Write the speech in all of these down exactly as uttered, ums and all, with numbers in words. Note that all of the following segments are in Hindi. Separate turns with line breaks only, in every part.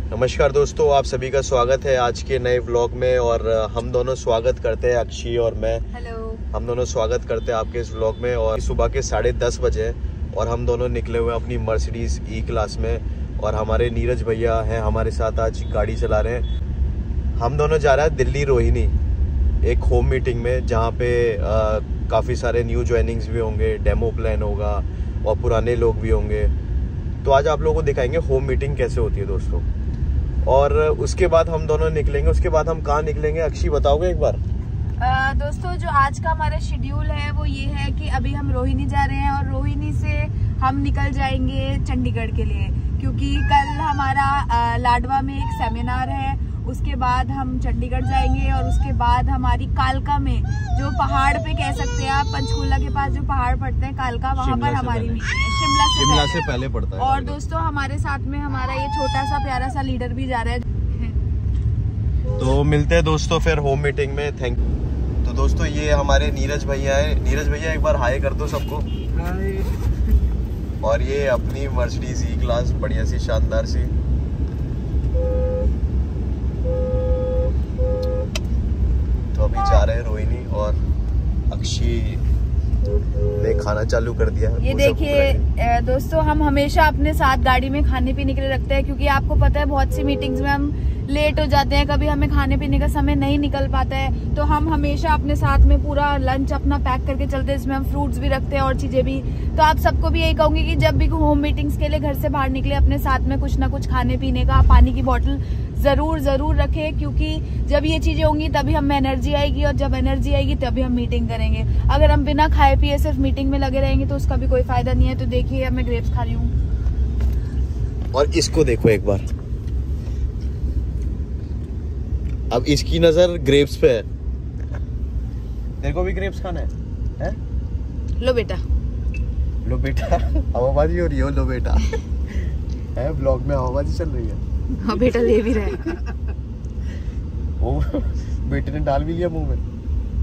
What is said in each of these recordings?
नमस्कार दोस्तों, आप सभी का स्वागत है आज के नए व्लॉग में। और हम दोनों स्वागत करते हैं, अक्षी और मैं।
हेलो। हम
दोनों स्वागत करते हैं आपके इस व्लॉग में। और सुबह के साढ़े दस बजे और हम दोनों निकले हुए हैं अपनी मर्सिडीज ई क्लास में। और हमारे नीरज भैया हैं हमारे साथ, आज गाड़ी चला रहे हैं। हम दोनों जा रहे हैं दिल्ली रोहिणी एक होम मीटिंग में, जहाँ पे आ, काफ़ी सारे न्यू ज्वाइनिंग्स भी होंगे, डेमो प्लान होगा और पुराने लोग भी होंगे। तो आज आप लोगों को दिखाएंगे होम मीटिंग कैसे होती है दोस्तों। और उसके बाद हम दोनों निकलेंगे। उसके बाद हम कहाँ निकलेंगे, अक्षी बताओगे एक बार?
आ, दोस्तों जो आज का हमारा शेड्यूल है वो ये है कि अभी हम रोहिणी जा रहे हैं और रोहिणी से हम निकल जाएंगे चंडीगढ़ के लिए, क्योंकि कल हमारा आ, लाडवा में एक सेमिनार है। उसके बाद हम चंडीगढ़ जाएंगे और उसके बाद हमारी कालका में, जो पहाड़ पे कह सकते हैं आप, पंचकूला के पास जो पहाड़ पड़ते हैं कालका, वहाँ पर हमारी मीटिंग है। शिमला से
शिमला से पहले पड़ता है।
और दोस्तों हमारे साथ में हमारा ये छोटा सा प्यारा सा लीडर भी जा रहा है।
तो मिलते हैं दोस्तों फिर होम मीटिंग में। Thank you. तो दोस्तों ये हमारे नीरज भैया है। नीरज भैया एक बार हाय कर दो सबको।
हाय।
और ये अपनी मर्सिडीज ई क्लास बढ़िया सी शानदार सी। तो अभी जा रहे हैं रोहिणी और अक्षी ने खाना चालू कर दिया।
ये देखिए दोस्तों, हम हमेशा अपने साथ गाड़ी में खाने पीने के लिए रखते हैं, क्योंकि आपको पता है बहुत सी मीटिंग्स में हम लेट हो जाते हैं, कभी हमें खाने पीने का समय नहीं निकल पाता है। तो हम हमेशा अपने साथ में पूरा लंच अपना पैक करके चलते हैं, जिसमें हम फ्रूट्स भी रखते हैं और चीजें भी। तो आप सबको भी यही कहूंगी कि जब भी होम मीटिंग्स के लिए घर से बाहर निकले, अपने साथ में कुछ ना कुछ खाने पीने का, पानी की बोतल जरूर जरूर रखें, क्योंकि जब ये चीजें होंगी तभी हमें एनर्जी आएगी, और जब एनर्जी आएगी तभी हम मीटिंग करेंगे। अगर हम बिना खाए पिए सिर्फ मीटिंग में लगे रहेंगे तो उसका भी कोई फायदा नहीं है। तो देखिए अब मैं ग्रेप्स खा रही हूँ
और इसको देखो एक बार। अब इसकी नजर ग्रेप्स पे है। तेरे को भी ग्रेप्स खाना है, है?
लो बेटा,
लो बेटा। हवाबाजी हो रही है, लो बेटा। है ब्लॉग में हवाबाजी चल रही है।
हाँ बेटा ले भी रहा है।
वो बेटे ने डाल भी लिया मुंह में।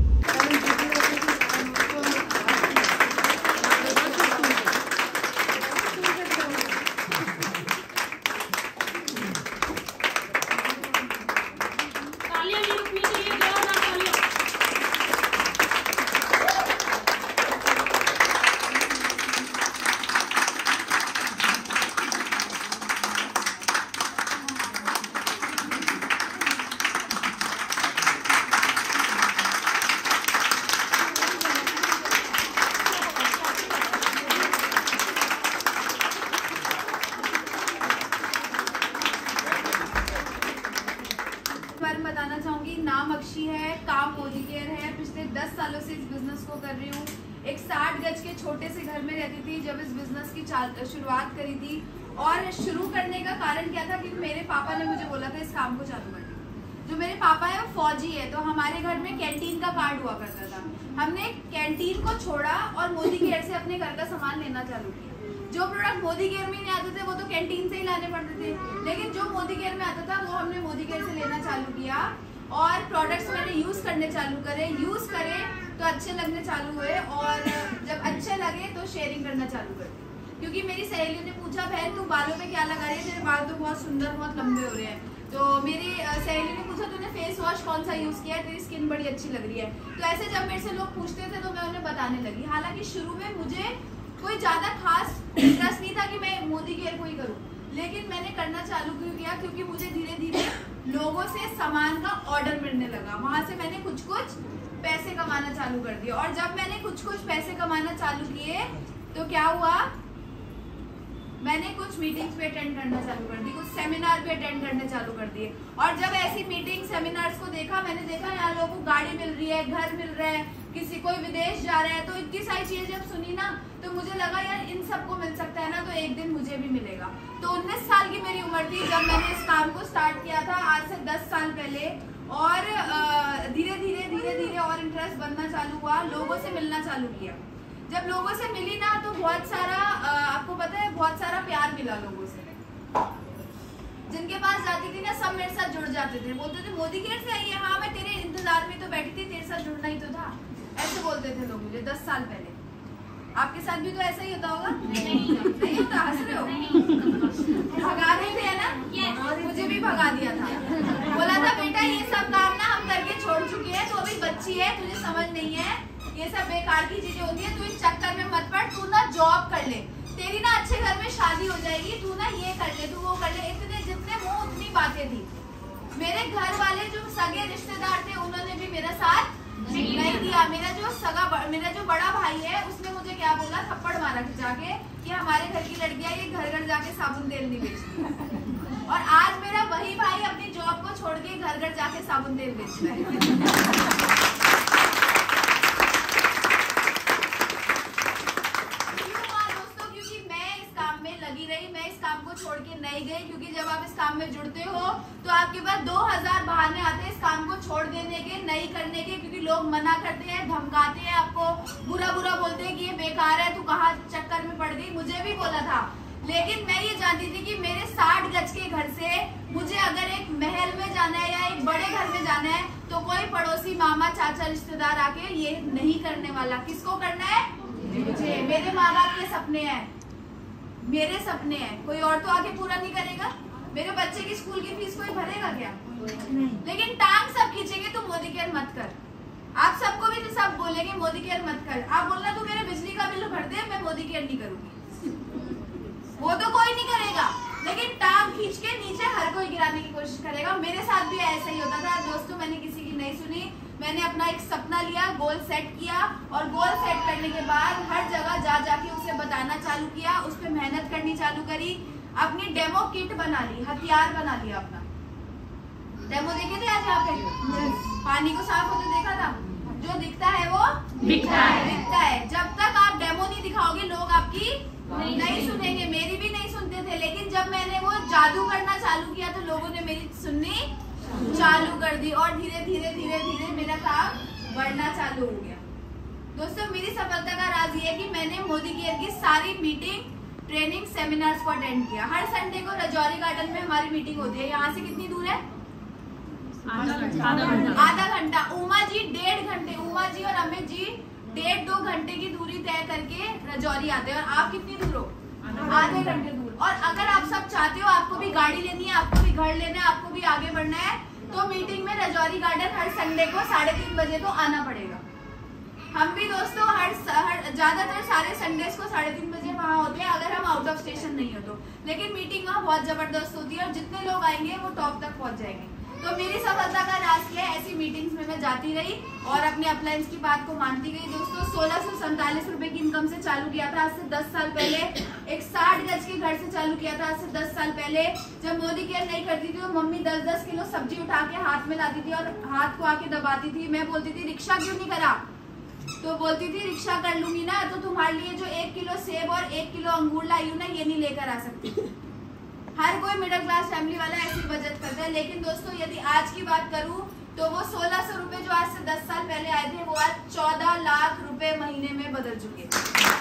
बताना चाहूंगी, नाम अक्षी है, काम मोदी केयर है। पिछले दस सालों से इस बिजनेस को कर रही हूँ। एक साठ गज के छोटे से घर में रहती थी जब इस बिजनेस की शुरुआत करी थी। और शुरू करने का कारण क्या था कि मेरे पापा ने मुझे बोला था इस काम को चालू करने। जो मेरे पापा है वो फौजी है, तो हमारे घर में कैंटीन का कार्ड हुआ करता था। हमने कैंटीन को छोड़ा और मोदी केयर से अपने घर का सामान लेना चालू किया। जो प्रोडक्ट मोदी केयर में नहीं आते थे वो तो कैंटीन से ही लाने पड़ते थे, लेकिन जो मोदी केयर में आता था वो हमने मोदी केयर से लेना चालू किया। और प्रोडक्ट्स मैंने यूज करने चालू करे, यूज करे तो अच्छे लगने चालू हुए, और जब अच्छे लगे तो शेयरिंग करना चालू कर दी। क्योंकि मेरी सहेलियों ने पूछा, बहन तू बालों में क्या लगा रही है, तेरे बाल तो बहुत सुंदर बहुत लंबे हो रहे हैं। तो मेरी सहेली ने पूछा तूने फेस वॉश कौन सा यूज किया है, तेरी स्किन बड़ी अच्छी लग रही है। तो ऐसे जब मेरे से लोग पूछते थे तो मैं उन्हें बताने लगी। हालांकि शुरू में मुझे कोई ज्यादा खास इंटरेस्ट नहीं था कि मैं मोदी केयर को ही करूं, लेकिन मैंने करना चालू क्यों किया, क्योंकि मुझे धीरे धीरे लोगों से सामान का ऑर्डर मिलने लगा। वहां से मैंने कुछ कुछ पैसे कमाना चालू कर दिया। और जब मैंने कुछ कुछ पैसे कमाना चालू किए तो क्या हुआ, मैंने कुछ मीटिंग्स भी अटेंड करना चालू कर दी, कुछ सेमिनार भी अटेंड करने चालू कर दिए। और जब ऐसी मीटिंग सेमिनार्स को देखा, मैंने देखा यार लोगों को गाड़ी मिल रही है, घर मिल रहा है, किसी कोई विदेश जा रहा है, तो इतनी सारी चीजें जब सुनी ना तो मुझे लगा यार इन सबको मिल सकता है ना, तो एक दिन मुझे भी मिलेगा। तो उन्नीस साल की मेरी उम्र थी जब मैंने इस काम को स्टार्ट किया था, आज से दस साल पहले। और धीरे धीरे धीरे धीरे और इंटरेस्ट बनना चालू हुआ, लोगों से मिलना चालू किया। जब लोगों से मिली ना तो बहुत सारा आ, आपको पता है बहुत सारा प्यार मिला लोगों से। जिनके पास जाती थी ना सब मेरे साथ जुड़ जाते थे, बोलते थे मोदी केयर से आई है, हाँ मैं तेरे इंतजार में तो बैठी थी, तेरे साथ जुड़ना ही तो था। ऐसे बोलते थे लोग मुझे दस साल पहले। आपके साथ भी तो ऐसा ही होता होगा? नहीं नहीं होता, हंस रहे हो? भगा देते हैं ना, मुझे भी अच्छी है, तुझे समझ नहीं है, ये सब बेकार की चीजें होती है, तू इस चक्कर में मत पड़, तू ना जॉब कर ले, तेरी ना अच्छे घर में शादी हो जाएगी, तू ना ये कर ले, तू वो कर ले। इतने जितने मुंह उतनी बातें थी। मेरे घर वाले जो सगे रिश्तेदार थे उन्होंने भी मेरा साथ नहीं दिया। मेरा जो सगा मेरा जो बड़ा भाई है उसने मुझे क्या बोला, थप्पड़ मारा जाके कि हमारे घर की लड़कियां ये घर घर जाके साबुन तेल नहीं बेचती। और आज मेरा वही भाई अपनी जॉब को छोड़ के घर घर जाके साबुन तेल बेच रहा है। छोड़ के नहीं गई, क्योंकि जब आप इस काम में जुड़ते हो तो आपके पास दो हजार बहाने आते हैं इस काम को छोड़ देने के, नहीं करने के, क्योंकि लोग मना करते हैं, धमकाते हैं, आपको बुरा बुरा बोलते हैं कि ये बेकार है, तू कहाँ चक्कर में पड़ गई। मुझे भी बोला था, लेकिन मैं ये जानती थी कि मेरे साठ गज के घर से मुझे अगर एक महल में जाना है या एक बड़े घर में जाना है तो कोई पड़ोसी मामा चाचा रिश्तेदार आके ये नहीं करने वाला। किसको करना है? मुझे। मेरे माँ बाप के सपने हैं, मेरे सपने हैं, कोई और तो आके पूरा नहीं करेगा। मेरे बच्चे की स्कूल की फीस कोई भरेगा क्या? नहीं। लेकिन टांग सब खींचेंगे, तू मोदी केयर मत कर। आप सबको भी तो सब बोलेंगे मोदी केयर मत कर। आप बोलना तू मेरे बिजली का बिल भर दे, मैं मोदी केयर नहीं करूंगी, वो तो कोई नहीं करेगा। लेकिन टांग खींच के नीचे हर कोई गिराने की कोशिश करेगा। मेरे साथ भी ऐसा ही होता था दोस्तों, मैंने किसी की नहीं सुनी। मैंने अपना एक सपना लिया, गोल सेट किया, और गोल सेट करने के बाद हर जगह जा जाके उसे बताना चालू किया, उस पर मेहनत करनी चालू करी, अपनी डेमो किट बना ली, हथियार बना लिया अपना। डेमो देखे थे आज यहाँ पे? पानी को साफ होते देखा था? जो दिखता है वो
बिकता है,
बिकता है। जब तक आप डेमो नहीं दिखाओगे लोग आपकी नहीं, नहीं सुनेंगे। मेरी भी नहीं सुनते थे, लेकिन जब मैंने वो जादू करना चालू किया तो लोगों ने मेरी सुननी चालू कर दी, और धीरे धीरे धीरे धीरे मेरा काम बढ़ना चालू हो गया। दोस्तों, मेरी सफलता का राज ये है कि मैंने मोदी केयर की सारी मीटिंग, ट्रेनिंग, सेमिनार्स को अटेंड किया। हर संडे को रजौरी गार्डन में हमारी मीटिंग होती है। यहाँ से कितनी दूर है? आधा घंटा। उमा जी डेढ़ घंटे, उमा जी और अमित जी डेढ़ दो घंटे की दूरी तय करके रजौरी आते हैं। और आप कितनी दूर हो? आधे घंटे दूर। और अगर आप सब चाहते हो, आपको भी गाड़ी लेनी है, आपको भी घर लेना है, आपको भी आगे बढ़ना है, तो मीटिंग में रजौरी गार्डन हर संडे को साढ़े तीन बजे तो आना पड़ेगा। हम भी दोस्तों हर, हर ज्यादातर सारे संडेज को साढ़े तीन बजे वहाँ होते हैं, अगर हम आउट ऑफ स्टेशन नहीं हो तो। लेकिन मीटिंग वहाँ बहुत जबरदस्त होती है और जितने लोग आएंगे वो टॉप तक पहुँच जाएंगे। तो मेरी सफलता का राज क्या है? ऐसी मीटिंग्स में मैं जाती रही और अपने अपलायंस की बात को मानती गई। दोस्तों, सोलह सौ सैंतालीस रुपए की इनकम से चालू किया था आज से दस साल पहले। एक साठ गज के घर से चालू किया था आज से दस साल पहले। जब मोदी केयर नहीं करती थी तो मम्मी दस दस किलो सब्जी उठा के हाथ में लाती थी और हाथ को आके दबाती थी। मैं बोलती थी रिक्शा क्यों नहीं करा? तो बोलती थी रिक्शा कर लूंगी ना तो तुम्हारे लिए जो एक किलो सेब और एक किलो अंगूर लाई हूँ ना, ये नहीं लेकर आ सकती। हर कोई मिडिल क्लास फैमिली वाला ऐसी बचत करता है। लेकिन दोस्तों, यदि आज की बात करूं तो वो सोलह सौ रुपए जो आज से दस साल पहले आए थे वो आज चौदह लाख रुपए महीने में बदल चुके हैं।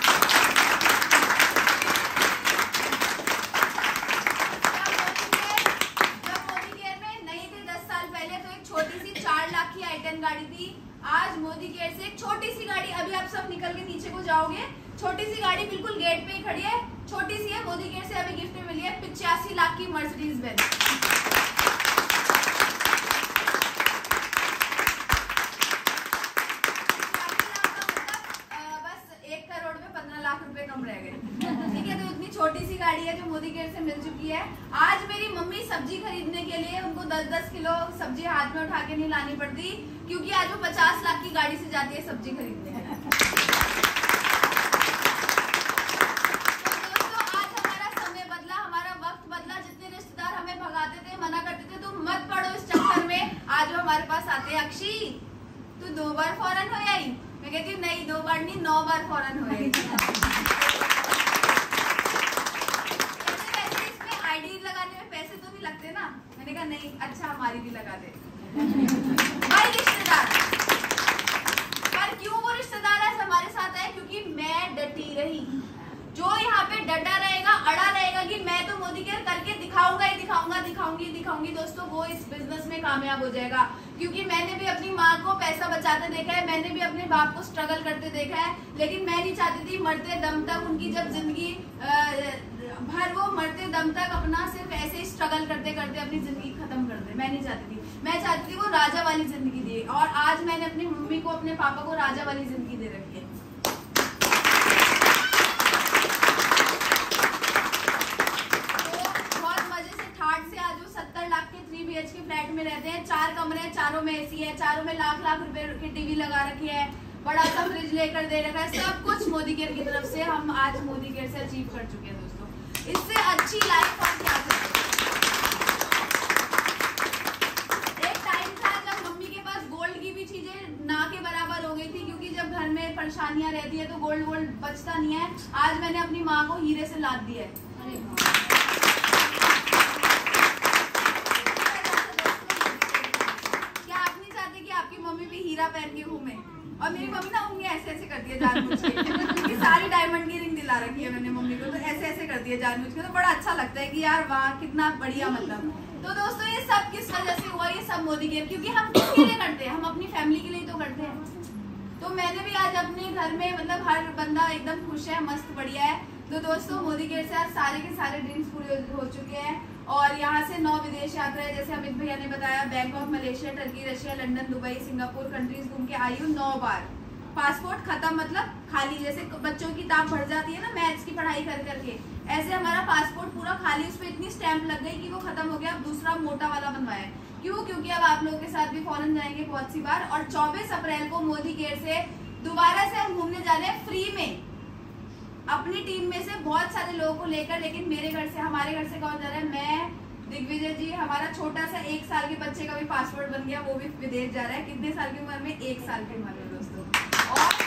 जब मोदी केयर में नहीं थे दस साल पहले तो एक छोटी सी चार लाख की आई टेन गाड़ी थी। आज मोदी केयर से एक छोटी सी गाड़ी, अभी आप सब निकल के नीचे को जाओगे, छोटी सी गाड़ी बिल्कुल गेट पे ही खड़ी है, छोटी सी है, मोदी केयर से अभी गिफ्ट में मिली है पिचासी लाख की मर्सिडीज बेंज। बस एक करोड़ में पंद्रह लाख रुपए कम रह गए। ठीक है, तो इतनी छोटी सी गाड़ी है जो मोदी केयर से मिल चुकी है। आज मेरी मम्मी सब्जी खरीदने के लिए उनको दस दस किलो सब्जी हाथ में उठा के नहीं लानी पड़ती, क्योंकि आज वो पचास लाख की गाड़ी से जाती है सब्जी खरीदने। आज हमारे पास आते हैं, अक्षी तू दो बार फौरन हो आई? मैं कहती हूँ नहीं, दो बार नहीं, नौ बार फौरन हो आई। इसमें आईडी लगाने में पैसे तो नहीं लगते ना? मैंने कहा नहीं, अच्छा हमारी भी लगा दे। भाई रिश्तेदार, पर क्यों वो रिश्तेदार आज हमारे साथ आए? क्योंकि मैं डटी रही। जो यहाँ पे डटा रहेगा, अड़ा रहेगा कि मैं तो मोदी केयर करके दिखाऊंगा ही दिखाऊंगा, दिखाऊंगी दिखाऊंगी दोस्तों, वो इस बिजनेस में कामयाब हो जाएगा। क्योंकि मैंने भी अपनी माँ को पैसा बचाते देखा है, मैंने भी अपने बाप को स्ट्रगल करते देखा है, लेकिन मैं नहीं चाहती थी मरते दम तक उनकी जब जिंदगी भर वो मरते दम तक अपना सिर्फ ऐसे ही स्ट्रगल करते करते अपनी जिंदगी खत्म कर दे। मैं नहीं चाहती थी, मैं चाहती थी वो राजा वाली जिंदगी दी, और आज मैंने अपनी मम्मी को, अपने पापा को राजा वाली जिंदगी दे रखी है। तो बहुत मजे से ठाट से आज वो सत्तर लाख के three B H K flat में रहते हैं, चार कमरे हैं, चारों में एसी है, चारों में लाख लाख रुपए की टीवी लगा रखी है, बड़ा सा फ्रिज लेकर दे रखा है, सब कुछ मोदी केयर की तरफ से हम आज मोदी केयर से अचीव कर चुके हैं दोस्तों। इससे अच्छी लाइफ और क्या चाहिए। एक टाइम था जब मम्मी के पास गोल्ड की भी चीजें ना के बराबर हो गई थी, क्योंकि जब घर में परेशानियां रहती है तो गोल्ड वोल्ड बचता नहीं है। आज मैंने अपनी माँ को हीरे से लाद दिया है। क्या आप नहीं चाहते कि आपकी मम्मी भी हीरा पहन के घूमे? और मेरी मम्मी ना उंगलियां ऐसे ऐसे करती है जानबूझ के, सारी डायमंड की रिंग दिला रखी है मैंने मम्मी को, तो ऐसे ऐसे करती है जानबूझ के, तो बड़ा अच्छा लगता है कि यार वाह कितना बढ़िया। मतलब तो दोस्तों ये सब किस वजह से हुआ? ये सब मोदी केयर, क्योंकि हम किसके लिए करते हैं? हम अपनी फैमिली के लिए तो करते हैं। तो मैंने भी आज अपने घर में, मतलब हर बंदा एकदम खुश है, मस्त बढ़िया है। तो दोस्तों मोदी केयर से आज सारे के सारे ड्रीम्स पूरे हो चुके हैं, और यहाँ से नौ विदेश यात्राएं, जैसे अमित भैया ने बताया, Bangkok, Malaysia, Turkey, Russia, London, Dubai, Singapore countries घूम के आई हूँ नौ बार। पासपोर्ट खत्म मतलब खाली, जैसे बच्चों की किताब भर जाती है ना मैथ्स की पढ़ाई कर करके, ऐसे हमारा पासपोर्ट पूरा खाली, उस पर इतनी स्टैंप लग गई कि वो खत्म हो गया। अब दूसरा मोटा वाला बनवाया। क्यों? क्योंकि अब आप लोगों के साथ भी फॉरेन जाएंगे बहुत सी बार, और चौबीस अप्रैल को मोदी केयर से दोबारा से हम घूमने जा रहे हैं फ्री में, अपनी टीम में से बहुत सारे लोगों को लेकर। लेकिन मेरे घर से, हमारे घर से कौन जा रहा है? मैं, दिग्विजय जी, हमारा छोटा सा एक साल के बच्चे का भी पासपोर्ट बन गया, वो भी विदेश जा रहा है। कितने साल की उम्र में? एक साल की उम्र में दोस्तों। और, और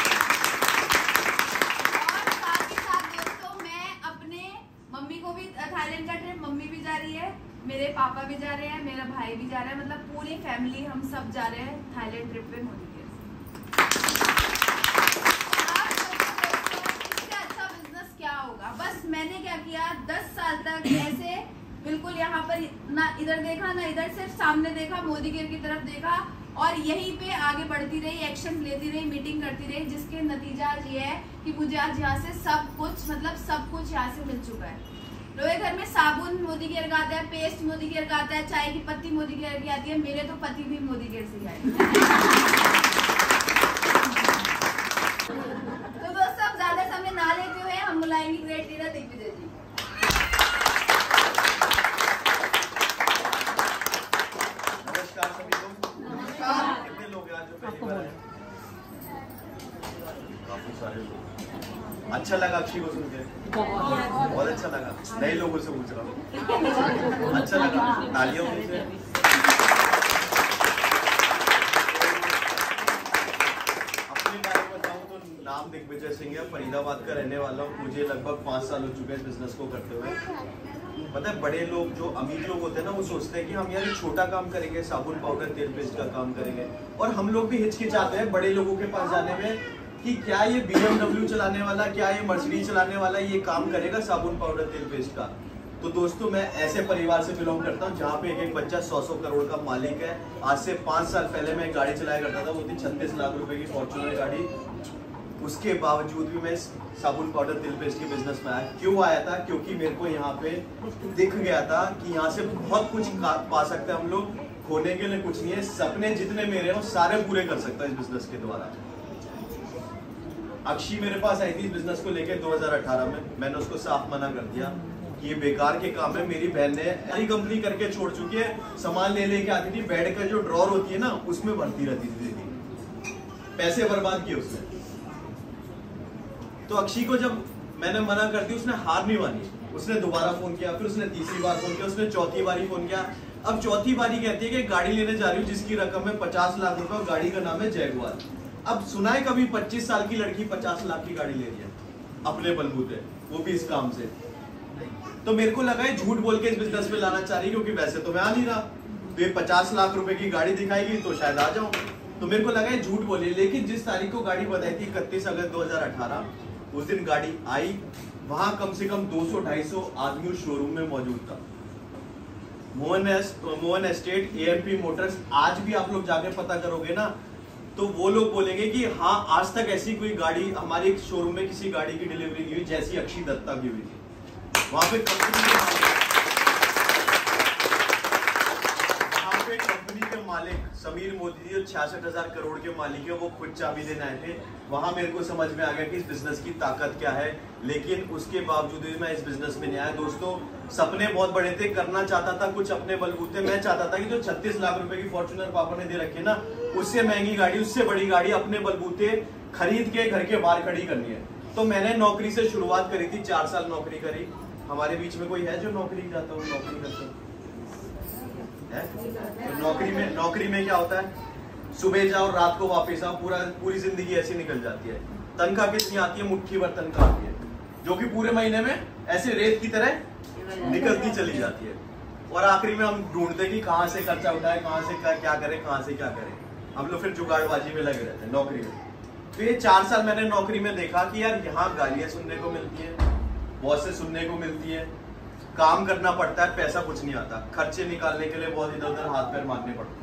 साथ ही साथ दोस्तों मैं अपने मम्मी को भी, थाईलैंड का ट्रिप मम्मी भी जा रही है, मेरे पापा भी जा रहे हैं, मेरा भाई भी जा रहा है, मतलब पूरी फैमिली हम सब जा रहे हैं थाईलैंड ट्रिप पे मोदी केयर से। अच्छा बिजनेस क्या होगा? बस मैंने क्या किया, दस साल तक ऐसे बिल्कुल यहाँ पर ना इधर देखा ना इधर, सिर्फ सामने देखा, मोदी केयर की तरफ देखा, और यहीं पे आगे बढ़ती रही, एक्शन लेती रही, मीटिंग करती रही, जिसके नतीजा आज ये है कि मुझे आज यहाँ से सब कुछ, मतलब सब कुछ यहाँ से मिल चुका है। लोहे घर में साबुन मोदी केयर का आता है, पेस्ट मोदी केयर का आता है, चाय की पत्ती मोदी केयर की आती है, मेरे तो पति भी मोदी केयर से आए। तो दोस्तों अब ज्यादा समय ना लेते हुए हम बुलाएंगे ग्रेट लीडर दिग्विजय जी।
नमस्कार सभी लोग। नमस्कार। कितने लोग हैं आज जो पहली बार आए? काफी सारे लोग। अच्छा लगा अक्षी को सुन के? बहुत अच्छा लगा। नए लोगों से पूछ रहा हूँ। अच्छा लगा, तालियों से। अपने बारे में बताऊं तो नाम दिग्विजय सिंह है, फरीदाबाद का रहने वाला हूँ। मुझे लगभग पाँच साल हो चुके हैं इस बिजनेस को करते हुए। पता है बड़े लोग, जो अमीर लोग होते हैं ना, वो सोचते हैं कि हम यार एक छोटा काम करेंगे, साबुन पाउडर तेल पेस्ट का काम करेंगे, और हम लोग भी हिचकिचाते हैं बड़े लोगों के पास जाने में कि क्या ये बी एम डब्ल्यू चलाने वाला, क्या ये मर्सिडीज चलाने वाला ये काम करेगा साबुन पाउडर तेल पेस्ट का। तो दोस्तों मैं ऐसे परिवार से बिलोंग करता हूँ जहाँ पे एक एक बच्चा सौ सौ करोड़ का मालिक है। आज से पाँच साल पहले मैं एक गाड़ी चलाया करता था, वो थी छत्तीस लाख रुपए की फॉर्च्यूनर गाड़ी। उसके बावजूद भी मैं साबुन पाउडर तेल पेस्ट के बिजनेस में आया। क्यों आया था? क्योंकि मेरे को यहाँ पे दिख गया था कि यहाँ से बहुत कुछ पा सकते हैं हम लोग। खोने के लिए कुछ नहीं है, सपने जितने मेरे हैं वो सारे पूरे कर सकता है इस बिजनेस के द्वारा। अक्षी मेरे पास आई थी इस बिजनेस को लेकर दो हज़ार अठारह में। मैंने उसको साफ मना कर दिया कि ये बेकार के काम है। मेरी बहन ने सारी कंपनी करके छोड़ चुकी है, सामान ले लेके आती थी, बेड का जो ड्रॉर होती है ना उसमें भरती रहती थी, पैसे बर्बाद किए उसने। तो अक्षी को जब मैंने मना कर दी, उसने हार नहीं मानी, उसने दोबारा फोन किया, फिर उसने तीसरी बार फोन किया, उसने चौथी बारी फोन किया। अब चौथी बारी कहती है कि गाड़ी लेने जा रही हूँ जिसकी रकम है पचास लाख रुपए, और गाड़ी का नाम है जैगुआर। अब सुनाए कभी पच्चीस साल की लड़की पचास लाख की गाड़ी ले रही है अपने बलबूते, वो भी इस काम से। तो मेरे को लगा है झूठ बोल के इस बिजनेस में लाना चाह रही, क्योंकि वैसे तो मैं आ नहीं रहा। तो ये पचास लाख रुपए की गाड़ी दिखाएगी तो शायद आ जाऊं। तो मेरे को लगा है झूठ बोली। लेकिन जिस तारीख को गाड़ी बताई थी इकतीस अगस्त दो हजार अठारह, उस दिन गाड़ी आई। वहां कम से कम दो सौ ढाई सौ आदमी उस शोरूम में मौजूद था। Mohan Mohan estate, A M P motors. आज भी आप लोग जाके पता करोगे ना तो वो लोग बोलेंगे कि हाँ आज तक ऐसी कोई गाड़ी हमारे शोरूम में किसी गाड़ी की डिलीवरी की हुई जैसी अक्षी दत्ता की हुई थी। वहां पे कंपनी के वहां पे कंपनी के मालिक समीर मोदी जी जो छियासठ हजार करोड़ के मालिक है, वो खुद चाबी देने आए थे। वहां मेरे को समझ में आ गया कि इस बिजनेस की ताकत क्या है, लेकिन उसके बावजूद भी मैं इस बिजनेस में नहीं आया। दोस्तों, सपने बहुत बड़े थे, करना चाहता था कुछ अपने बलबूते। मैं चाहता था कि जो छत्तीस लाख रुपए की फॉर्च्यूनर पापा ने दे रखी है ना, उससे महंगी गाड़ी, उससे बड़ी गाड़ी अपने बलबूते खरीद के घर के बाहर खड़ी करनी है। तो मैंने नौकरी से शुरुआत करी थी, चार साल नौकरी करी। हमारे बीच में कोई है जो नौकरी जाता हूँ नौकरी करता है? तो नौकरी में नौकरी में क्या होता है, सुबह जाओ रात को वापस आओ, पूरा पूरी जिंदगी ऐसी निकल जाती है। तनख्वाह कितनी आती है? मुट्ठी भर तनख्वाह आती है, जो कि पूरे महीने में ऐसे रेत की तरह निकलती चली जाती है। और आखिरी में हम ढूंढते कि कहाँ से खर्चा उठाए, कहाँ से क्या करें, कहाँ से क्या करें। हम लोग फिर जुगाड़बाजी में लगे रहते हैं नौकरी में। तो ये चार साल मैंने नौकरी में देखा कि यार यहाँ गालियां सुनने को मिलती है, बॉस से सुनने को मिलती है, काम करना पड़ता है, पैसा कुछ नहीं आता, खर्चे निकालने के लिए बहुत इधर उधर हाथ पैर मारने पड़ते हैं।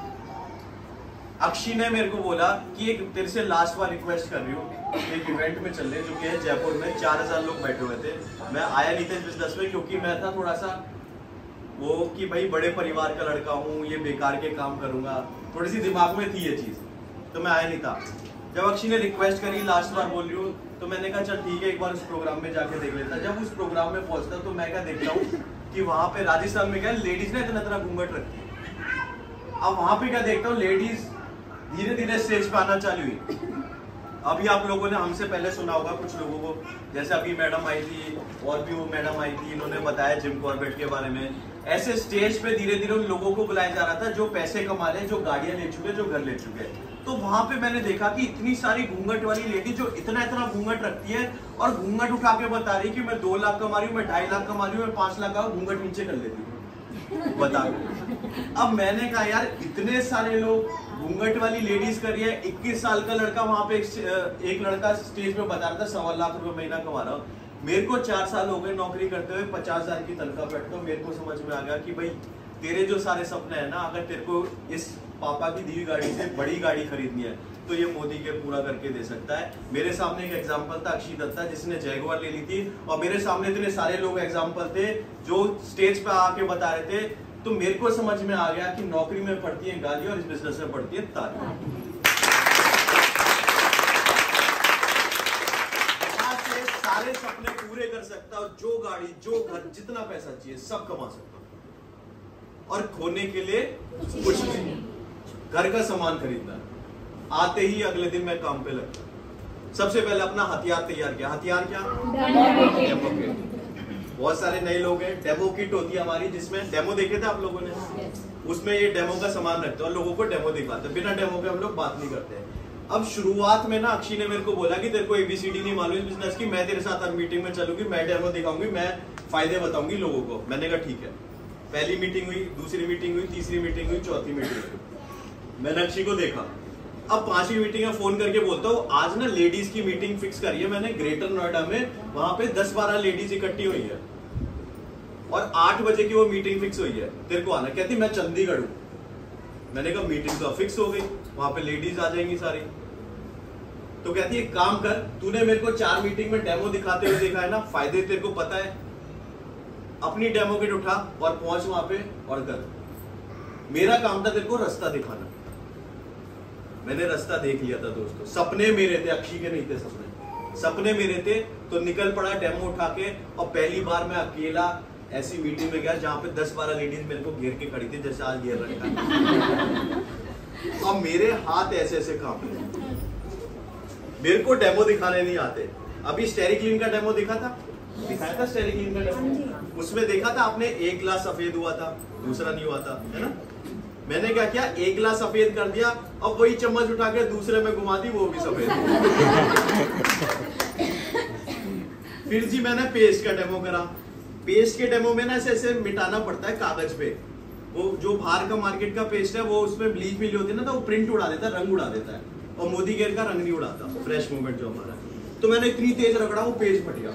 अक्षी ने मेरे को बोला कि एक तेरे से लास्ट बार रिक्वेस्ट कर रही हूँ, एक इवेंट में चल रहे जो कि है जयपुर में, चार हजार लोग बैठे हुए थे। मैं आया नहीं था इस बिजनेस में क्योंकि मैं था थोड़ा सा वो कि भाई बड़े परिवार का लड़का हूँ, ये बेकार के काम करूंगा, थोड़ी सी दिमाग में थी ये चीज, तो मैं आया नहीं था। जब अक्षी ने रिक्वेस्ट करी, लास्ट बार बोल रही हूँ, तो मैंने कहा चल ठीक है, एक बार उस प्रोग्राम में जाके देख लेता। जब उस प्रोग्राम में पहुंचता तो मैं क्या देखता हूँ कि वहां पे राजस्थान में क्या लेडीज ने इतना इतना घूंघट रखी है। अब वहां पे क्या देखता हूँ, लेडीज धीरे धीरे स्टेज पे आना चालू हुई। अभी आप लोगों ने हमसे पहले सुना होगा कुछ लोगों को, जैसे अभी मैडम आई थी और भी वो मैडम आई थी, इन्होंने बताया जिम कॉर्बेट के बारे में। ऐसे स्टेज पे धीरे धीरे उन लोगों को बुलाया जा रहा था जो पैसे कमा रहे, जो गाड़ियां ले चुके, जो घर ले चुके। तो वहां पे मैंने देखा कि इतनी सारी घूंघट वाली लेडी जो इतना इतना घूंघट रखती है और घूंघट उठा के बता रही कि मैं दो लाख कमा रही हूँ, मैं ढाई लाख कमा रही हूँ, मैं पांच लाख का घूंघट नीचे कर लेती हूँ। बता। अब मैंने कहा यार इतने सारे लोग घूंघट वाली लेडीज कर रही है, इक्कीस साल का लड़का वहां पे एक, एक लड़का स्टेज पे बता रहा था सवा लाख रुपए महीना कमा रहा हूँ। मेरे को चार साल हो गए नौकरी करते हुए, पचास हजार की तनख्वाह बैठता हूँ। मेरे को समझ में आ गया कि भाई तेरे जो सारे सपने हैं ना, अगर तेरे को इस पापा की दी गाड़ी से बड़ी गाड़ी खरीदनी है तो ये मोदी के पूरा करके दे सकता है। मेरे सामने एक एग्जांपल था अक्षी दत्ता, जिसने जयगवार ले ली थी, और मेरे सामने इतने सारे लोग एग्जांपल थे जो स्टेज पे आके बता रहे थे। तो मेरे को समझ में आ गया कि नौकरी में पड़ती है गाली और इस बिजनेस में पड़ती है ताली। यहाँ से सारे सपने पूरे कर सकता और जो गाड़ी, जो घर, जितना पैसा चाहिए सब कमा सकता और खोने के लिए कुछ नहीं। घर का सामान खरीदना, आते ही अगले दिन मैं काम पे लगता। सबसे पहले अपना हथियार तैयार किया। हथियार क्या? Demo kit. बहुत सारे नए लोग हैं, डेमो किट होती है हमारी, जिसमें डेमो देखे थे आप लोगों ने, उसमें ये डेमो का सामान रखते हैं और लोगों को डेमो दिखाते हैं। बिना डेमो के हम लोग बात नहीं करते। अब शुरुआत में ना अक्षी ने मेरे को बोला कि तेरे को एबीसीडी नहीं मालूम इस बिजनेस की, मैं तेरे साथ हर मीटिंग में चलूंगी, मैं डेमो दिखाऊंगी, मैं फायदे बताऊंगी लोगों को। मैंने कहा ठीक है। पहली मीटिंग हुई, दूसरी मीटिंग हुई, तीसरी मीटिंग हुई, चौथी मीटिंग हुई। मैंने अक्षी को देखा। अब पांचवी मीटिंग में फोन करके बोलता हूँ आज ना लेडीज की मीटिंग फिक्स करी है मैंने ग्रेटर नोएडा में, वहां पे दस बारह लेडीज इकट्ठी हुई है और आठ बजे की वो मीटिंग फिक्स हुई है, तेरे को आना। कहती मैं चंडीगढ़ हूँ। मैंने कहा मीटिंग तो फिक्स हो गई, वहां पे लेडीज आ जाएंगी सारी। तो कहती एक काम कर, तूने मेरे को चार मीटिंग में डेमो दिखाते हुए देखा है ना, फायदे तेरे को पता है, अपनी डेमो किट उठा और पहुंच वहां पे और कर। मेरा काम था तेरे को रास्ता दिखाना। मैंने रास्ता देख लिया था दोस्तों। सपने मेरे थे, अक्षी के नहीं थे सपने, सपने मेरे थे। तो निकल पड़ा डेमो उठा के, और पहली बार मैं अकेला ऐसी मीटिंग में गया जहां पे दस बारह लेडीज मेरे को घेर के खड़ी थी, जैसे आज घेर रखा। और मेरे हाथ ऐसे ऐसे काम थे। मेरे को डेमो दिखाने नहीं आते। अभी स्टेरिक क्लीन का डेमो दिखा था, दिखाया था स्टेरिक क्लीन का डेमो। उसमें देखा था आपने, एक गिलास सफेद हुआ था, दूसरा नहीं हुआ था, है ना। मैंने क्या किया, एक गिलास सफेद कर दिया और वही चम्मच उठा के दूसरे में घुमा दी, वो भी सफेद। फिर जी मैंने पेस्ट का डेमो करा। पेस्ट के डेमो में ना ऐसे ऐसे मिटाना पड़ता है कागज पे। वो जो बाहर का मार्केट का पेस्ट है वो उसमें ब्लीच मिली होती है ना, तो वो प्रिंट उड़ा देता है, रंग उड़ा देता है। और मोदी केयर का रंग नहीं उड़ाता, फ्रेश मूवमेंट जो हमारा। तो मैंने इतनी तेज रगड़ा वो पेज फट गया।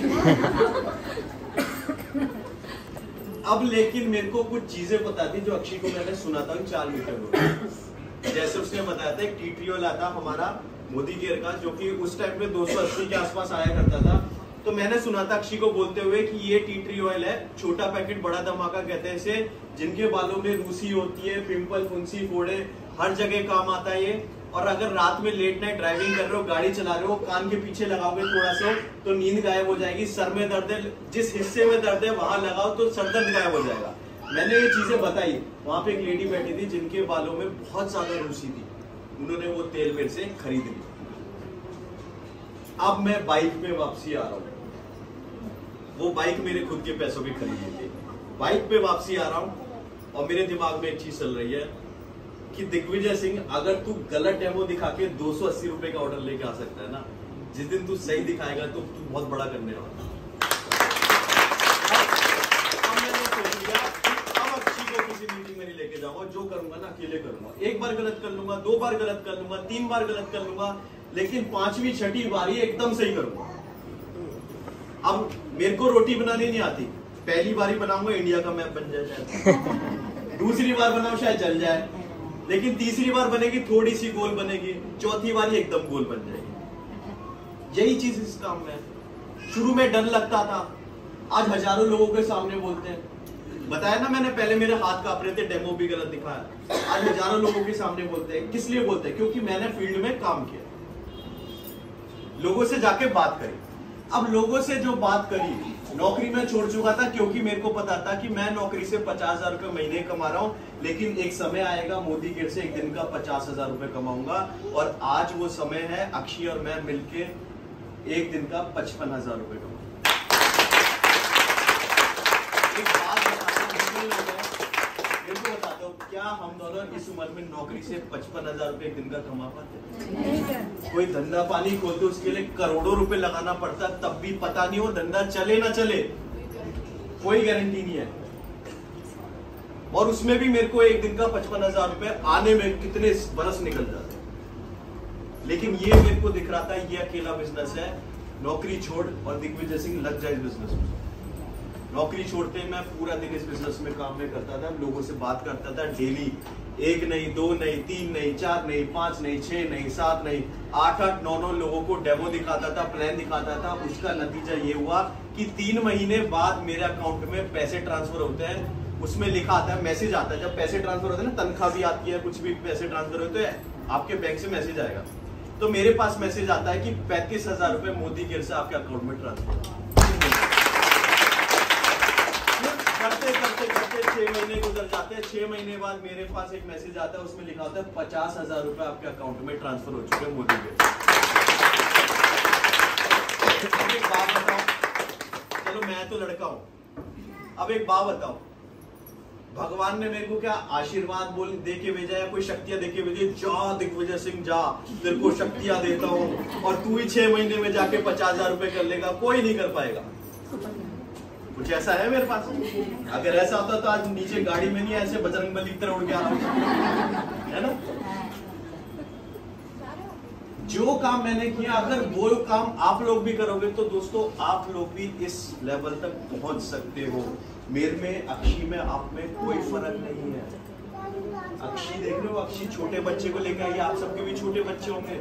अब लेकिन मेरे को कुछ चीजें पता थी जो अक्षी को मैंने सुना था चार मीटर में। जैसे उसने बताया था, एक टी ट्रियोल आता हमारा मोदी केयर का, जो कि उस टाइम पे दो सौ अस्सी के आसपास आया करता था। तो मैंने सुना था अक्षी को बोलते हुए कि ये टी ट्री ऑयल है, छोटा पैकेट बड़ा धमाका कहते हैं इसे, जिनके बालों में रूसी होती है, पिंपल, फुंसी, फोड़े, हर जगह काम आता है ये। और अगर रात में लेट नाइट ड्राइविंग कर रहे हो, गाड़ी चला रहे हो, कान के पीछे लगाओगे थोड़ा सा तो नींद गायब हो जाएगी। सर में दर्द है, जिस हिस्से में दर्द है वहां लगाओ तो सर दर्द गायब हो जाएगा। मैंने ये चीजें बताई, वहां पे एक लेडी बैठी थी जिनके बालों में बहुत ज्यादा रूसी थी, उन्होंने वो तेल मेरे से खरीद ली। अब मैं बाइक पे वापसी आ रहा हूँ, वो बाइक मेरे खुद के पैसों की खरीदी थी। बाइक पे वापसी आ रहा हूँ और मेरे दिमाग में एक चीज चल रही है कि दिग्विजय सिंह, अगर तू गलत डेमो दिखा के दो सौ अस्सी रुपए का ऑर्डर लेके आ सकता है ना, जिस दिन तू सही दिखाएगा तो तू बहुत बड़ा करने वाला। अब मैंने सोच लिया अब अक्षी को किसी मीटिंग में नहीं लेके जाऊंगा, जो करूंगा ना अकेले करूंगा। एक बार गलत कर लूंगा, दो बार गलत कर लूंगा, तीन बार गलत कर लूंगा, लेकिन पांचवी छठी बारी एकदम सही करूंगा। अब मेरे को रोटी बनानी नहीं आती, पहली बारी बनाऊंगा इंडिया का मैप बन जाए, दूसरी बार बनाऊं शायद जल जाए, लेकिन तीसरी बार बनेगी थोड़ी सी गोल बनेगी, चौथी बार एकदम गोल बन जाएगी। यही चीज इस काम में है। शुरू में डर लगता था, आज हजारों लोगों के सामने बोलते हैं। बताया ना मैंने, पहले मेरे हाथ कांप रहे थे, डेमो भी गलत दिखाया, आज हजारों लोगों के सामने बोलते हैं। किस लिए बोलते हैं? क्योंकि मैंने फील्ड में काम किया, लोगों से जाके बात करी। अब लोगों से जो बात करी, नौकरी में छोड़ चुका था क्योंकि मेरे को पता था कि मैं नौकरी से पचास हजार रुपए महीने कमा रहा हूं, लेकिन एक समय आएगा मोदी केयर से एक दिन का पचास हजार रुपए कमाऊंगा। और आज वो समय है, अक्षी और मैं मिलके एक दिन का पचपन हजार रुपए कमाऊंगा। एक बात बताता हूँ, क्या हम दोनों इस उम्र में नौकरी से पचपन हजार रुपए एक दिन का कमा पाते? कोई धंधा पानी खोलते उसके लिए करोड़ों रुपए लगाना पड़ता, तब भी पता नहीं वो धंधा चले ना चले, कोई गारंटी नहीं है। और उसमें भी मेरे को एक दिन का पचपन हजार रुपए आने में कितने बरस निकल जाते। लेकिन ये मेरे को दिख रहा था, ये अकेला बिजनेस है, नौकरी छोड़ और दिग्विजय सिंह लग जाए बिजनेस में। नौकरी छोड़ते मैं पूरा दिन इस बिजनेस में काम में करता था, लोगों से बात करता था डेली, एक नहीं, दो नहीं, तीन नहीं, चार नहीं, पांच नहीं, छह नहीं, सात नहीं, आठ आठ नौ नौ लोगों को डेमो दिखाता था, प्लान दिखाता था। उसका नतीजा ये हुआ कि तीन महीने बाद मेरे अकाउंट में पैसे ट्रांसफर होते हैं, उसमें लिखा आता है, मैसेज आता है। जब पैसे ट्रांसफर होते हैं ना, तनख्वाह भी आती है, कुछ भी पैसे ट्रांसफर होते हैं, आपके बैंक से मैसेज आएगा। तो मेरे पास मैसेज आता है कि पैंतीस हजार रुपए मोदी केयर से आपके अकाउंट में ट्रांसफर। करते करते करते छह महीने गुजर जाते हैं। छह महीने बाद मेरे पास एक मैसेज आता है, उसमें लिखा होता है पचास हजार रुपए आपके अकाउंट में ट्रांसफर हो चुके हैं मोदी के। एक बात बताओ, चलो मैं तो लड़का हूं, अब एक बात बताओ, भगवान ने मेरे को क्या आशीर्वाद बोल दे के भेजा है, कोई शक्तियां दे के भेजी, जा दिग्विजय सिंह जा, तेरे को शक्तियां देता हूं और तू ही छह महीने में जाके पचास हजार रुपए कर लेगा? कोई नहीं कर पाएगा। कुछ ऐसा है मेरे पास? अगर ऐसा होता तो आज नीचे गाड़ी में नहीं ऐसे बजरंगबली की तरह उड़ के आ रहा हूं, है ना? जो काम मैंने किया, अगर वो काम आप लोग भी करोगे तो दोस्तों आप लोग भी इस लेवल तक पहुंच सकते हो। मेरे में, अक्षी में, आप में कोई फर्क नहीं है। अक्षी देख रहे हो, अक्षी छोटे बच्चे को लेकर आई, आप सबके भी छोटे बच्चे होंगे।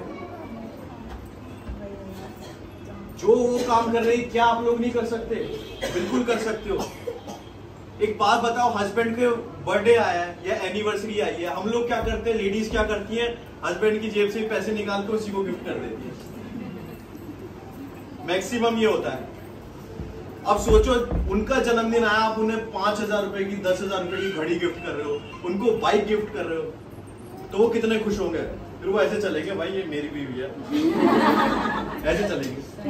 जो वो काम कर रही, क्या आप लोग नहीं कर सकते? बिल्कुल कर सकते हो। एक बात बताओ, हस्बैंड के बर्थडे आया है या एनिवर्सरी आई है, हम लोग क्या करते हैं, लेडीज क्या करती हैं, हस्बैंड की जेब से पैसे निकाल के उसी को गिफ्ट कर देती है। मैक्सिमम ये होता है। अब सोचो, उनका जन्मदिन आया, आप उन्हें पांच हजार रुपए की, दस हजार रुपए की घड़ी गिफ्ट कर रहे हो, उनको बाइक गिफ्ट कर रहे हो, तो वो कितने खुश होंगे? फिर वो ऐसे चलेंगे, भाई ये मेरी बीवी है, ऐसे चलेंगे।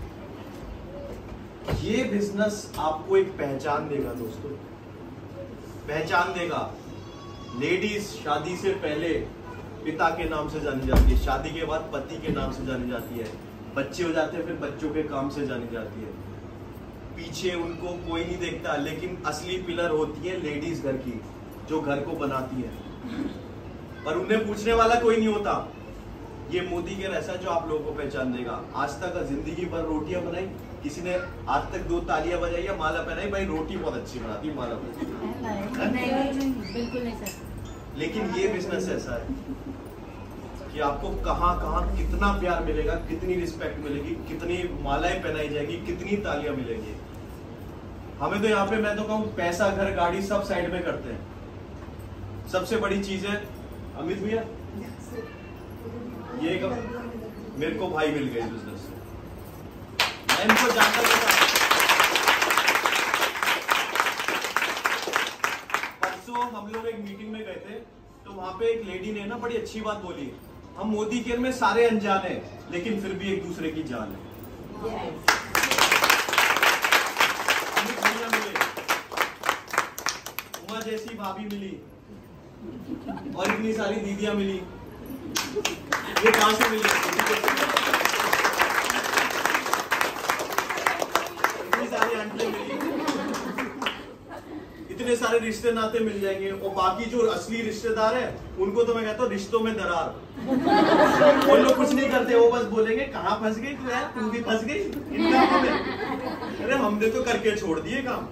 ये बिजनेस आपको एक पहचान देगा दोस्तों, पहचान देगा। लेडीज शादी से पहले पिता के नाम से जानी जाती है, शादी के बाद पति के नाम से जानी जाती है, बच्चे हो जाते हैं फिर बच्चों के काम से जानी जाती है। पीछे उनको कोई नहीं देखता, लेकिन असली पिलर होती है लेडीज घर की, जो घर को बनाती है, पर उन्हें पूछने वाला कोई नहीं होता। ये मोदी केयर ऐसा जो आप लोगों को पहचान देगा। आज तक जिंदगी भर रोटियां बनाई, किसी ने आज तक दो तालियां बजाई या माला पहनाई, भाई रोटी बहुत अच्छी बनाती, माला बनाती, बिल्कुल नहीं सर। लेकिन ये बिजनेस ऐसा है कि आपको कहाँ कहाँ कितना प्यार मिलेगा, कितनी रिस्पेक्ट मिलेगी, कितनी मालाएं पहनाई जाएगी, कितनी तालियां मिलेंगी। हमें तो यहाँ पे मैं तो कहूँ पैसा, घर, गाड़ी सब साइड में करते हैं। सबसे बड़ी चीज है अमित भैया, ये मेरे को भाई मिल गए बिजनेस से, मैं इनको जानता था। परसों हम लोग एक मीटिंग में गए थे, तो वहां पे एक लेडी ने ना बड़ी अच्छी बात बोली, हम मोदी केयर में सारे अनजान हैं, लेकिन फिर भी एक दूसरे की जान है। अमित भैया मिले, उमा जैसी भाभी मिली, और इतनी सारी दीदियां मिली। ये कहां से मिली? इतनी सारी आंटियां मिली, इतने सारे रिश्ते नाते मिल जाएंगे। और बाकी जो असली रिश्तेदार है उनको तो मैं कहता हूँ रिश्तों में दरार। वो लोग कुछ नहीं करते, वो बस बोलेंगे कहाँ फंस गई तू यार, तू भी फंस गई इन कामों में। अरे हमने तो करके छोड़ दिए काम।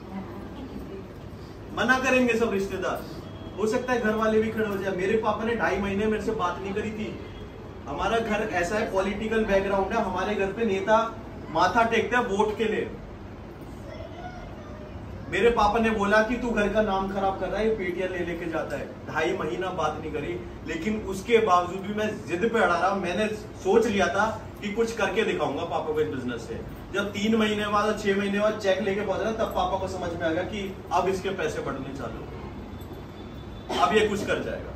मना करेंगे सब रिश्तेदार, हो सकता है घर वाले भी खड़े हो जाए। मेरे पापा ने ढाई महीने मेरे से बात नहीं करी थी। हमारा घर ऐसा है, पॉलिटिकल बैकग्राउंड है, हमारे घर पे नेता माथा टेकता है वोट के लिए। मेरे पापा ने बोला कि तू घर का नाम खराब कर रहा है, ये पेटियां ले लेके जाता है। ढाई महीना बात नहीं करी, लेकिन उसके बावजूद भी मैं जिद पे अड़ा रहा। मैंने सोच लिया था कि कुछ करके दिखाऊंगा पापा को इस बिजनेस से। जब तीन महीने बाद और छह महीने बाद चेक लेके पहुंचा, तब पापा को समझ में आ गया कि अब इसके पैसे बढ़ने चालू, अब ये कुछ कर जाएगा।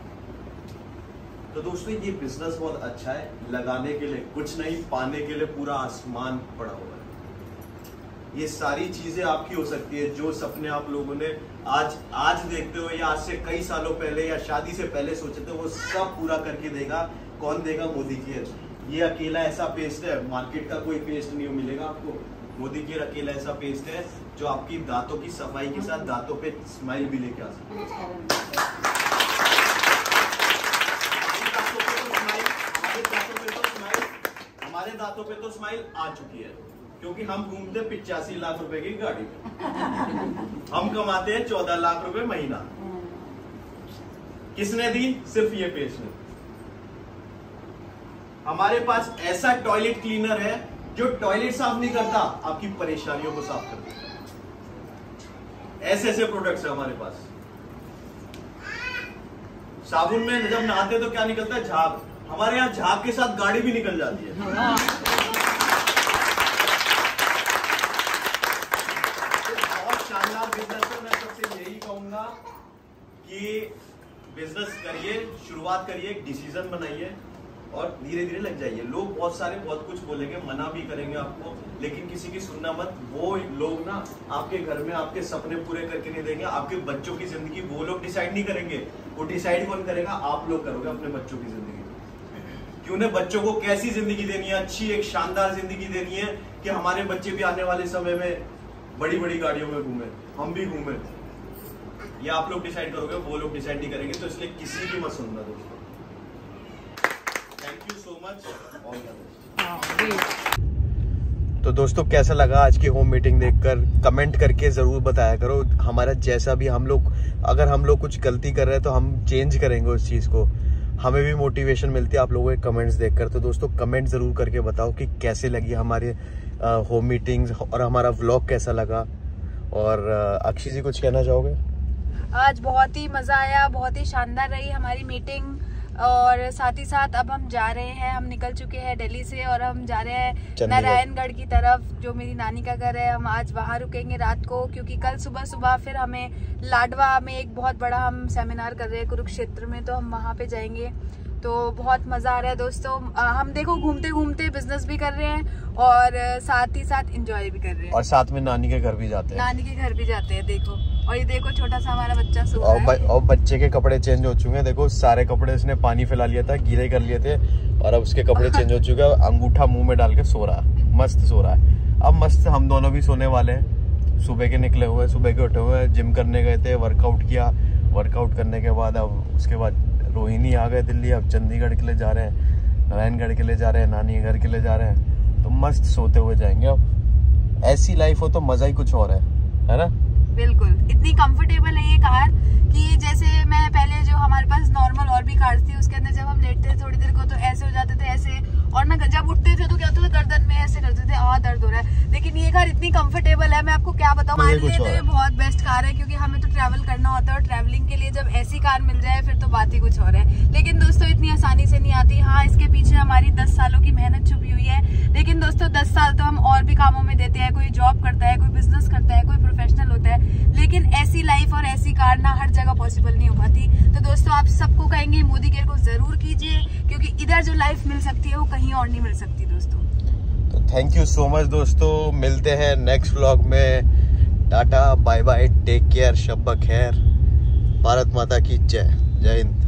तो दोस्तों ये बिजनेस बहुत अच्छा है, लगाने के लिए कुछ नहीं, पाने के लिए पूरा आसमान पड़ा हुआ है। ये सारी चीजें आपकी हो सकती है। जो सपने आप लोगों ने आज आज देखते हो या आज से कई सालों पहले या शादी से पहले सोचे थे, वो सब पूरा करके देगा। कौन देगा? मोदी केयर। ये अकेला ऐसा पेस्ट है, मार्केट का कोई पेस्ट नहीं मिलेगा आपको। मोदी केयर अकेला ऐसा पेस्ट है जो आपकी दांतों की सफाई के साथ दांतों पे स्माइल भी लेके आ सकते हैं। हमारे दांतों पे तो स्माइल आ चुकी है, क्योंकि हम घूमते पिचासी लाख रुपए की गाड़ी में, हम कमाते हैं चौदह लाख रुपए महीना। किसने दी? सिर्फ ये पेस्ट ने। हमारे पास ऐसा टॉयलेट क्लीनर है जो टॉयलेट साफ नहीं करता, आपकी परेशानियों को साफ करता है। ऐसे ऐसे प्रोडक्ट्स है हमारे पास। साबुन में जब नहाते तो क्या निकलता है? झाग। हमारे यहाँ झाग के साथ गाड़ी भी निकल जाती है। बहुत शानदार बिजनेस है। मैं सबसे यही कहूंगा कि बिजनेस करिए, शुरुआत करिए, एक डिसीजन बनाइए और धीरे धीरे लग जाइए। लोग बहुत सारे बहुत कुछ बोलेंगे, मना भी करेंगे आपको, लेकिन किसी की सुनना मत। वो लोग ना आपके घर में आपके सपने पूरे करके नहीं देंगे। आपके बच्चों की जिंदगी वो लोग डिसाइड नहीं करेंगे, वो डिसाइड कौन करेगा? आप लोग करोगे अपने बच्चों की जिंदगी। कि उन्हें बच्चों को कैसी जिंदगी देनी है, अच्छी एक शानदार जिंदगी देनी है कि हमारे बच्चे भी आने वाले समय में बड़ी बड़ी गाड़ियों में घूमे, हम भी घूमे। ये आप लोग डिसाइड करोगे, वो लोग डिसाइड नहीं करेंगे। तो इसलिए किसी की मत सुनना दोस्तों। Thank you so much.
तो दोस्तों कैसा लगा आज की होम मीटिंग देखकर? कमेंट करके जरूर बताया करो। हमारा जैसा भी हम लोग, अगर हम लोग कुछ गलती कर रहे हैं तो हम चेंज करेंगे उस चीज को। हमें भी मोटिवेशन मिलती है आप लोगों के कमेंट्स देखकर। तो दोस्तों कमेंट जरूर करके बताओ कि कैसे लगी हमारी होम मीटिंग्स और हमारा व्लॉग कैसा लगा। और अक्षी जी कुछ कहना चाहोगे?
आज बहुत ही मजा आया, बहुत ही शानदार रही हमारी मीटिंग। और साथ ही साथ अब हम जा रहे हैं, हम निकल चुके हैं दिल्ली से और हम जा रहे हैं नारायणगढ़ की तरफ, जो मेरी नानी का घर है। हम आज वहाँ रुकेंगे रात को, क्योंकि कल सुबह सुबह फिर हमें लाडवा में एक बहुत बड़ा हम सेमिनार कर रहे हैं कुरुक्षेत्र में, तो हम वहाँ पे जाएंगे। तो बहुत मजा आ रहा है दोस्तों। हम देखो घूमते घूमते बिजनेस भी कर रहे हैं और साथ ही साथ एंजॉय भी कर रहे हैं,
और साथ में नानी के घर भी जाते हैं।
नानी के घर भी जाते हैं। देखो, और ये देखो छोटा सा हमारा बच्चा सो रहा है।
और बच्चे के कपड़े चेंज हो चुके हैं। देखो सारे कपड़े इसने पानी फैला लिया था, गीले कर लिए थे, और अब उसके कपड़े चेंज हो चुके हैं। अंगूठा मुंह में डाल के सो रहा है, मस्त सो रहा है। अब मस्त हम दोनों भी सोने वाले हैं। सुबह के निकले हुए, सुबह के उठे हुए, जिम करने गए थे, वर्कआउट किया। वर्कआउट करने के बाद अब उसके बाद रोहिणी आ गए दिल्ली। अब चंडीगढ़ के लिए जा रहे हैं, नारायणगढ़ के लिए जा रहे हैं, नानी के घर के लिए जा रहे हैं। तो मस्त सोते हुए जाएंगे। अब ऐसी लाइफ हो तो मजा ही कुछ और है, है ना?
बिल्कुल, इतनी कंफर्टेबल है ये कार कि जैसे मैं पहले जो हमारे पास नॉर्मल और भी कार्स थी, उसके अंदर जब हम लेटते थे थोड़ी देर को तो ऐसे हो जाते थे ऐसे, और ना जब उठते थे तो क्या होता था गर्दन में ऐसे करते थे, आ दर्द हो रहा है। लेकिन ये कार इतनी कंफर्टेबल है, मैं आपको क्या बताऊं, हमारे लिए तो ये बहुत बेस्ट कार है, क्योंकि हमें तो ट्रैवल करना होता है और ट्रैवलिंग के लिए जब ऐसी कार मिल जाए फिर तो बात ही कुछ और है। लेकिन दोस्तों इतनी आसानी से नहीं आती। हाँ, इसके पीछे हमारी दस सालों की मेहनत छुपी हुई है। लेकिन दोस्तों दस साल तो हम और भी कामों में देते हैं, कोई जॉब करता है, कोई बिजनेस करता है, कोई प्रोफेशनल होता है, लेकिन ऐसी लाइफ और ऐसी कार ना हर जगह पॉसिबल नहीं हो पाती। तो दोस्तों आप सबको कहेंगे मोदी केयर को जरूर कीजिए, क्योंकि इधर जो लाइफ मिल सकती है वो कहीं और नहीं मिल सकती दोस्तों।
तो थैंक यू सो मच दोस्तों, मिलते हैं नेक्स्ट व्लॉग में। Tata bye bye, take care, शब्बा खैर, भारत माता की जय, जय हिंद।